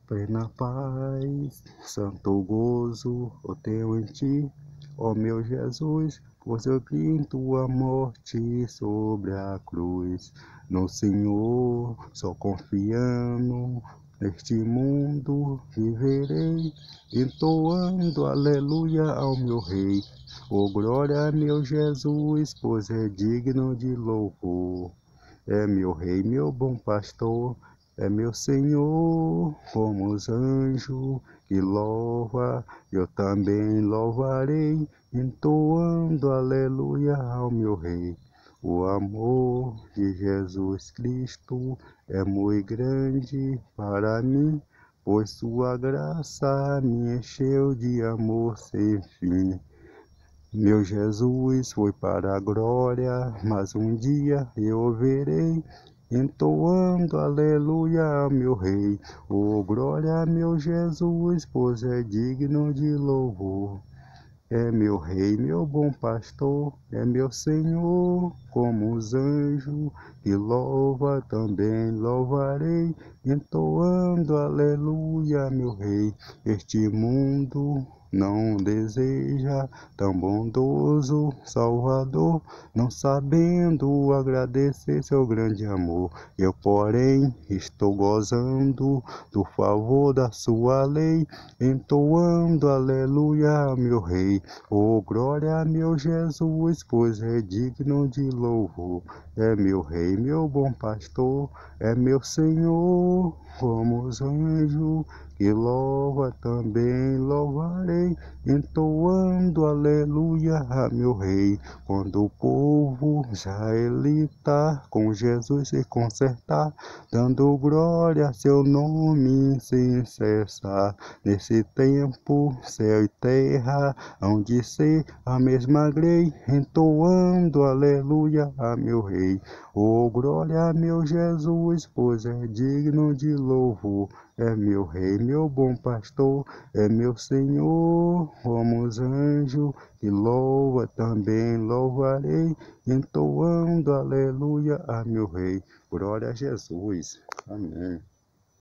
Plena paz, santo gozo, eu tenho em ti, ó meu Jesus, pois eu vi tua morte sobre a cruz. No Senhor, só confiando, neste mundo viverei, entoando aleluia ao meu Rei. Oh, glória a meu Jesus, pois é digno de louvor. É meu Rei, meu bom pastor, é meu Senhor, como os anjos que louva, eu também louvarei, entoando aleluia ao meu Rei. O amor de Jesus Cristo é muito grande para mim, pois sua graça me encheu de amor sem fim. Meu Jesus foi para a glória, mas um dia eu verei, entoando aleluia ao meu Rei. Oh, glória a meu Jesus, pois é digno de louvor. É meu Rei, meu bom pastor, é meu Senhor, como os anjos que louva, também louvarei, entoando aleluia, meu Rei. Este mundo não deseja tão bondoso Salvador, não sabendo agradecer seu grande amor. Eu, porém, estou gozando do favor da sua lei, entoando aleluia, meu Rei. Oh, glória a meu Jesus, pois é digno de louvor. É meu Rei, meu bom pastor, é meu Senhor, como os anjos que louva, também louvarei, entoando aleluia a meu Rei. Quando o povo israelita com Jesus se consertar, dando glória a seu nome sem cessar. Nesse tempo, céu e terra hão de ser a mesma lei, entoando aleluia a meu Rei. Oh, glória a meu Jesus, pois é digno de louvor. É meu Rei, meu bom pastor, é meu Senhor, como os anjos que louva, também louvarei, entoando aleluia a meu Rei. Glória a Jesus. Amém.